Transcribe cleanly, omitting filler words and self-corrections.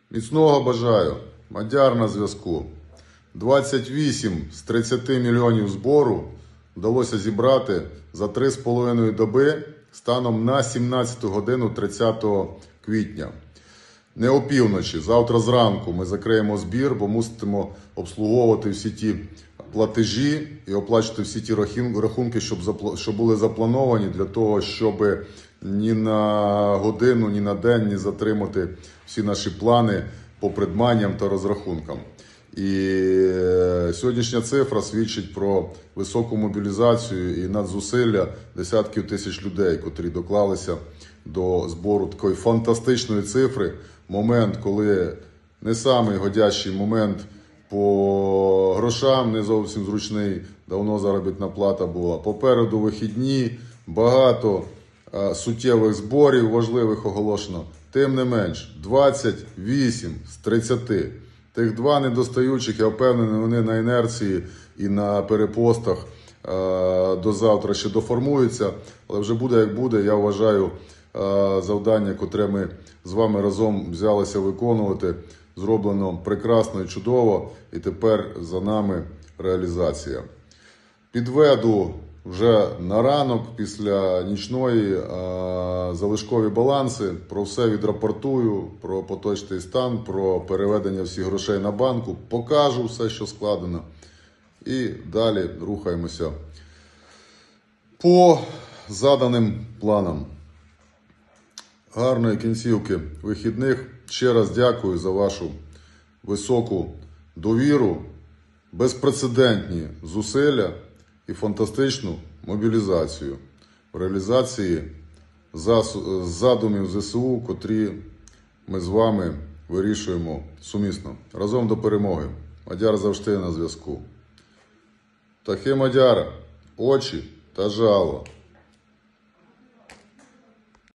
Міцного бажаю. Мадяр на зв'язку. 28 з 30 мільйонів збору вдалося зібрати за 3,5 доби станом на 17 годину 30 квітня. Не опівночі, завтра зранку ми закриємо збір, бо мусимо обслуговувати всі ті платежі і оплачувати всі ті рахунки, що були заплановані для того, щоб ні на годину, ні на день не затримати всі наші плани по придбанням та розрахункам. І сьогоднішня цифра свідчить про високу мобілізацію і надзусилля десятків тисяч людей, котрі доклалися до збору такої фантастичної цифри. Момент, коли не самий годящий момент по грошам, не зовсім зручний, давно заробітна плата була. Попереду вихідні, багато суттєвих зборів важливих оголошено. Тим не менш, 28 з 30. Тих два недостаючих, я впевнений, вони на інерції і на перепостах до завтра ще доформуються. Але вже буде як буде, я вважаю, завдання, котре ми з вами разом взялися виконувати, зроблено прекрасно і чудово, і тепер за нами реалізація. Підведу вже на ранок, після нічної, залишкові баланси, про все відрапортую, про поточний стан, про переведення всіх грошей на банку, покажу все, що складено, і далі рухаємося по заданим планам. Гарної кінцівки вихідних. Ще раз дякую за вашу високу довіру, безпрецедентні зусилля і фантастичну мобілізацію в реалізації задумів ЗСУ, котрі ми з вами вирішуємо сумісно. Разом до перемоги. Мадяр завжди на зв'язку. Птахи Мадяра, очі та жало.